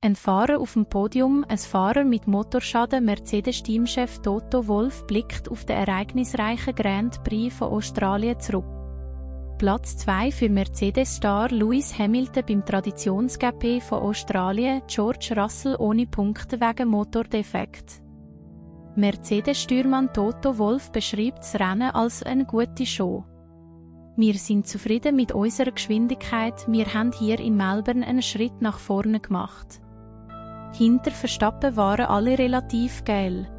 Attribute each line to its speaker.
Speaker 1: Ein Fahrer auf dem Podium, ein Fahrer mit Motorschaden. Mercedes-Teamchef Toto Wolff blickt auf den ereignisreichen Grand Prix von Australien zurück. Platz 2 für Mercedes-Star Lewis Hamilton beim Traditions-GP von Australien, George Russell ohne Punkte wegen Motordefekt. Mercedes-Stürmann Toto Wolff beschreibt das Rennen als eine gute Show. Wir sind zufrieden mit unserer Geschwindigkeit, wir haben hier in Melbourne einen Schritt nach vorne gemacht. Hinter Verstappen waren alle relativ geil.